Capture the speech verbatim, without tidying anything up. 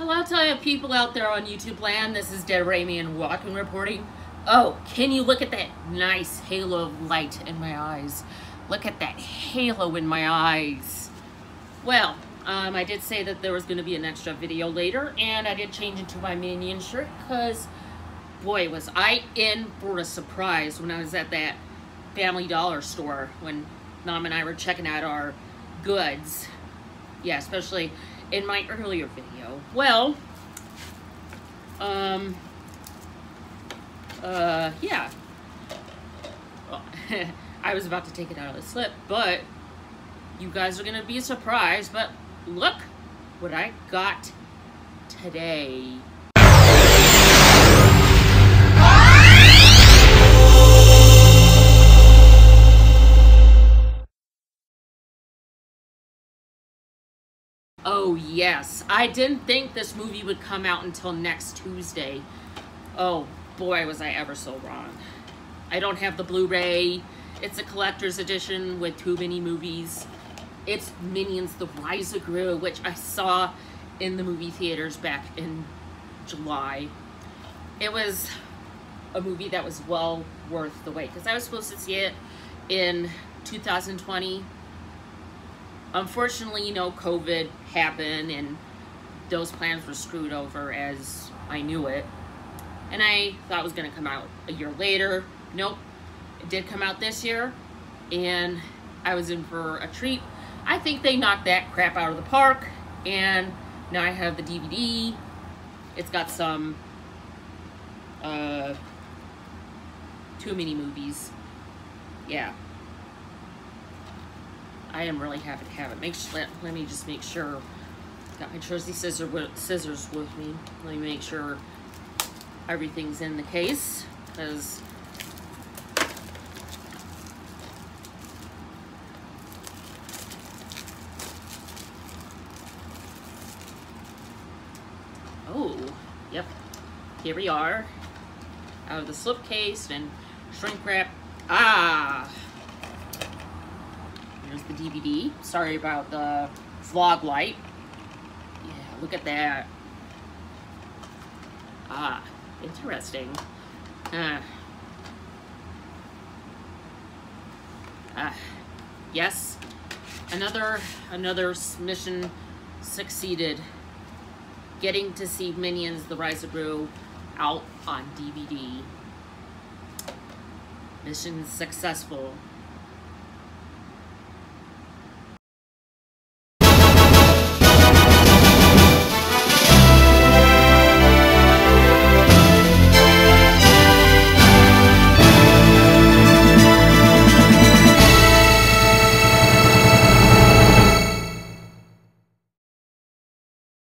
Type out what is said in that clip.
Well, I'll tell you, people out there on YouTube land, this is Dead Ramian walking reporting. Oh, can you look at that nice halo of light in my eyes? Look at that halo in my eyes. Well, um, I did say that there was going to be an extra video later, and I did change into my Minion shirt, because, boy, was I in for a surprise when I was at that Family Dollar store when Mom and I were checking out our goods. Yeah, especially in my earlier video. Well, um, uh, yeah. Well, I was about to take it out of the slip, but you guys are gonna be surprised, but look what I got today. Oh yes, I didn't think this movie would come out until next Tuesday. Oh boy, was I ever so wrong. I don't have the Blu-ray. It's a collector's edition with too many movies. It's Minions: The Rise of Gru, which I saw in the movie theaters back in July. It was a movie that was well worth the wait, because I was supposed to see it in two thousand twenty. Unfortunately, you know, COVID happened and those plans were screwed over as I knew it. And I thought it was going to come out a year later. Nope. It did come out this year, and I was in for a treat. I think they knocked that crap out of the park, and now I have the D V D. It's got some uh, too many movies. Yeah. I am really happy to have it. Make sure, let, let me just make sure. Got my Jersey scissor with, scissors with me. Let me make sure everything's in the case, because oh, yep. Here we are. Out of the slipcase and shrink wrap. Ah. Here's the D V D. Sorry about the vlog light. Yeah, look at that. Ah, interesting. Uh, uh, yes, another another mission succeeded. Getting to see Minions: The Rise of Gru out on D V D. Mission successful.